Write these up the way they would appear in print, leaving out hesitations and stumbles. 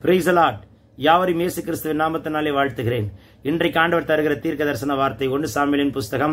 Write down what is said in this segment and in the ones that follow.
Praise the Lord. யாவரையும் இயேசு கிறிஸ்துவின் நாமத்தினாலே வாழ்த்துகிறேன். இன்றைக்கு ஆண்டவர் தருகிற தீர்க்க தரிசன வார்த்தை 1 சாமுவேலின் புஸ்தகம்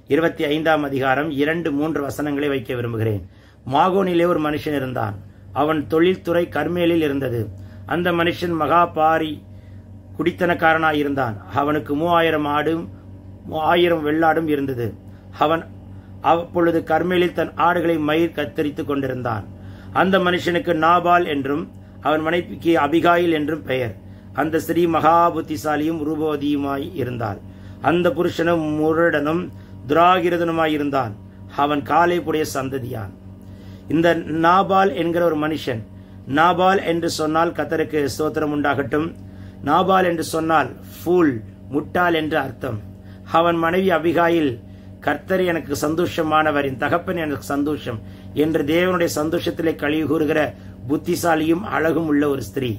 25ஆம் அதிகாரம் 2-3 வசனங்களை வைக்க விரும்புகிறேன். மாகோனிலே ஒரு மனுஷன் இருந்தான். அவன் தொழில்துறை கர்மேலில் இருந்தது. அந்த மனுஷன் மகா பாரி குடித்தனக்காரனாய் இருந்தான். அவனுக்கு 3000 ஆடும் 1000 வெள்ளாடும் இருந்தது. அவன் அப்பொழுது கர்மேலில் தன் ஆடுகளை மயிர் கத்தரித்துக் கொண்டிருந்தான். அந்த மனுஷனுக்கு நாபால் என்றும் அவன் மனைவிக்கு அபிகாயில் என்றும் பெயர். அந்த ஸ்திரீ மகா புத்திசாலியும் ரூபவதியுமாய் இருந்தாள். அந்த புருஷனும் முரடனும் துராகிரதனுமாய் இருந்தான். அவன் காலேபுடைய சந்ததியான். இந்த நாபால் என்கிற ஒரு மனுஷன், நாபால் என்று சொன்னால் கர்த்தருக்கு ஸ்தோத்திரம் உண்டாகட்டும். நாபால் என்று சொன்னால் ஃபூல், முட்டாள் என்று அர்த்தம். அவன் மனைவி அபிகாயில், கர்த்தர் எனக்கு சந்தோஷமானவர், என் தகப்பன் எனக்கு சந்தோஷம் என்று தேவனுடைய சந்தோஷத்திலே கழிவு கூறுகிற புத்திசாலியும் அழகும் உள்ள ஒரு ஸ்திரீ.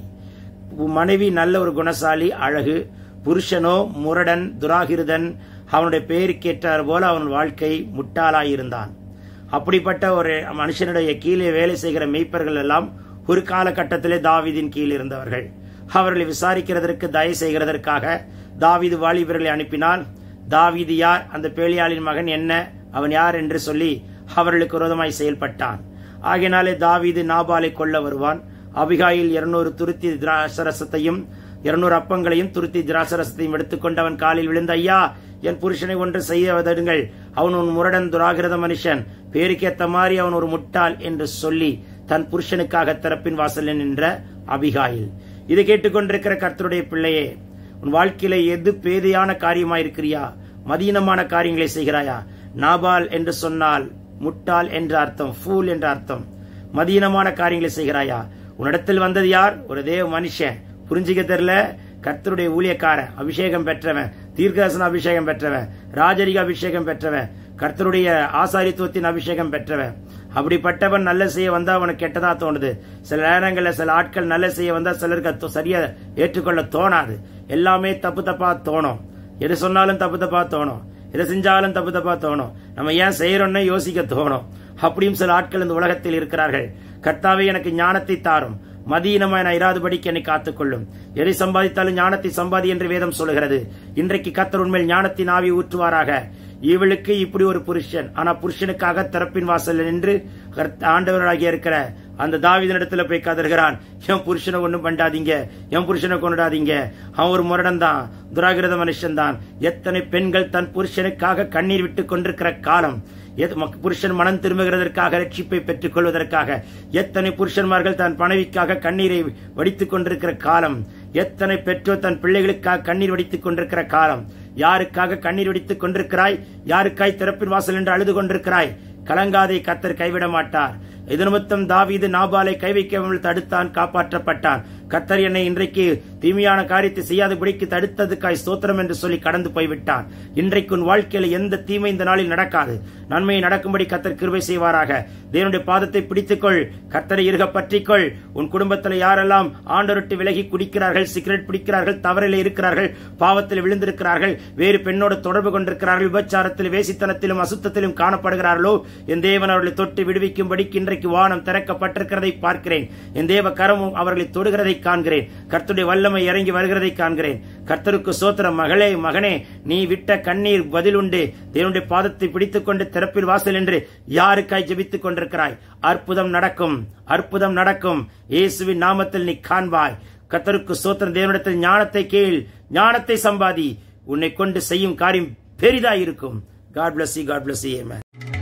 மனைவி நல்ல ஒரு குணசாலி, அழகு. புருஷனோ முரடன், துராகிருதன். அவனுடைய பெயருக்கேற்றார் போல அவன் வாழ்க்கை முட்டாளாயிருந்தான். அப்படிப்பட்ட ஒரு மனுஷனுடைய கீழே வேலை செய்கிற மேய்ப்பர்கள் எல்லாம் ஒரு காலகட்டத்திலே தாவீதின் கீழ் இருந்தவர்கள். அவர்களை விசாரிக்கிறதற்கு, தயவு செய்கிறதற்காக தாவீது வாலிபர்களை அனுப்பினால், தாவீது யார், அந்த பேலியாளின் மகன் என்ன, அவன் யார் என்று சொல்லி அவர்களுக்கு விரோதமாய் செயல்பட்டான். ஆகையினாலே தாவீது நாபாலை கொல்ல வருவான். அபிகாயில் 200 துருத்தி திராட்சரசத்தையும் 200 அப்பங்களையும் துருத்தி திராட்சரசத்தையும் எடுத்துக்கொண்டு அவன் காலில் விழுந்து, ஐயா, என் புருஷனை ஒன்று செய்ய வதடுங்கள், அவன் ஒரு முரடன் துராகிரத மனுஷன், பேருக்கேத்த மாதிரி அவன் ஒரு முட்டாள் என்று சொல்லி தன் புருஷனுக்காக திறப்பின் வாசலில் நின்ற அபிகாயில். இதை கேட்டுக்கொண்டிருக்கிற கர்த்தருடைய பிள்ளையே, உன் வாழ்க்கையில எது பேதையான காரியமாயிருக்கிறியா, மதீனமான காரியங்களை செய்கிறாயா? நாபால் என்று சொன்னால் முட்டாள் என்ற அர்த்தம், ஃபூல் என்ற அர்த்தம். மதீனமான காரியங்களை செய்கிறாயா? உன்னிடத்தில் வந்தது யார்? ஒரு தேவ மனுஷன், புரிஞ்சுக்க தெரியல, கர்த்தருடைய ஊழியக்காரன், அபிஷேகம் பெற்றவன், தீர்க்கதரிசன அபிஷேகம் பெற்றவன், ராஜரிக அபிஷேகம் பெற்றவன், கர்த்தருடைய ஆசாரித்துவத்தின் அபிஷேகம் பெற்றவன். அப்படிப்பட்டவன் நல்ல செய்ய வந்தா அவனுக்கு கெட்டதா தோணுது. சில நேரங்களில் சில ஆட்கள் நல்ல செய்ய வந்தா சிலருக்கு சரியா ஏற்றுக்கொள்ள தோணாது. எல்லாமே தப்பு தப்பா தோணும். எது சொன்னாலும் தப்பு தப்பா தோணும். எதை செஞ்சாலும் தப்பு தப்பா தோணும். நம்ம ஏன் செய்யறோம்னு யோசிக்க தோணும். அப்படியும் சில ஆட்கள் இந்த உலகத்தில் இருக்கிறார்கள். கர்த்தாவே, எனக்கு ஞானத்தை தாரும், மதீனமாய் நான் இராதபடிக்கு என்னை காத்துக்கொள்ளும். எதை சம்பாதித்தாலும் ஞானத்தை சம்பாதி என்று வேதம் சொல்கிறது. இன்றைக்கு கர்த்தர் உண்மையில் ஞானத்தின் ஆவி ஊற்றுவாராக. இவளுக்கு இப்படி ஒரு புருஷன், ஆனா புருஷனுக்காக திறப்பின் வாசல் நின்று ஆண்டவராகிய இருக்கிற அந்த தாவீதினிடத்துல போய் கதறுகிறான், என் புருஷனை ஒண்ணும் பண்ணாதீங்க, என் புருஷனை கொண்டாதீங்க, அவன் ஒரு முரடன் தான், துராகிரத மனுஷன் தான். எத்தனை பெண்கள் தன் புருஷனுக்காக கண்ணீர் விட்டுக் கொண்டிருக்கிற காலம், புருஷன் மனம் திரும்புகிறதற்காக, ரட்சிப்பை பெற்றுக் கொள்வதற்காக எத்தனை புருஷன்மார்கள் தன் மனைவிக்காக கண்ணீரை வடித்துக் கொண்டிருக்கிற காலம், எத்தனை பெற்றோர் தன் பிள்ளைகளுக்காக கண்ணீர் வடித்துக் கொண்டிருக்கிற காலம். யாருக்காக கண்ணீர் வடித்துக் கொண்டிருக்கிறாய்? யாருக்காய் திறப்பின் வாசல் என்று அழுது கொண்டிருக்கிறாய்? கலங்காதை, கர்த்தர் கைவிட மாட்டார். இது நிமித்தம் தாவீது நாபாலை கை வைக்காமல் தடுத்தான், காப்பாற்றப்பட்டான். கர்த்தர் என்னை இன்றைக்கு தீமையான காரியத்தை செய்யாதபடிக்கு தடுத்ததுக்காய் ஸ்தோத்திரம் என்று சொல்லி கடந்து போய்விட்டான். இன்றைக்கு உன் வாழ்க்கையில எந்த தீமை இந்த நாளில் நடக்காது. நன்மையை நடக்கும்படி கர்த்தர் கிருபை செய்வாராக. தேவனுடைய பாதத்தை பிடித்துக்கொள், கர்த்தரை இறுக பற்றிக்கொள். உன் குடும்பத்தில் யாரெல்லாம் ஆண்டவரை விலகி குடிக்கிறார்கள், சிகரெட் பிடிக்கிறார்கள், தவறிலே இருக்கிறார்கள், பாவத்தில் விழுந்திருக்கிறார்கள், வேறு பெண்ணோடு தொடர்பு கொண்டிருக்கிறார்கள், விபச்சாரத்தில், வேசித்தனத்திலும் அசுத்தத்திலும் காணப்படுகிறார்களோ, என் தேவன் அவர்களை தொட்டு விடுவிக்கும்படிக்கு இன்றைக்கு வானம் திறக்கப்பட்டிருக்கிறதை பார்க்கிறேன். என் தேவ கரமும் அவர்களை தொடுகிறதை காண்கிறேன். கர்த்தருடைய வல்லமை இறங்கி வருகிறதை காண்கிறேன். கர்த்தருக்கு சோத்திரம். மகளே, மகனே, நீ விட்ட கண்ணீர் பதில் உண்டு. தேவனுடைய பாதத்தை பிடித்துக் கொண்டு திறப்பில் வாசல் என்று யாருக்காய் ஜெபித்துக் கொண்டிருக்கிறாய்? அற்புதம் நடக்கும், அற்புதம் நடக்கும். இயேசுவின் நாமத்தில் நீ காண்பாய். கர்த்தருக்கு சோத்திரம். தேவனிடத்தில் ஞானத்தை கேள், ஞானத்தை சம்பாதி. உன்னை கொண்டு செய்யும் காரியம் பெரிதாயிருக்கும். God bless you, God bless you. Amen.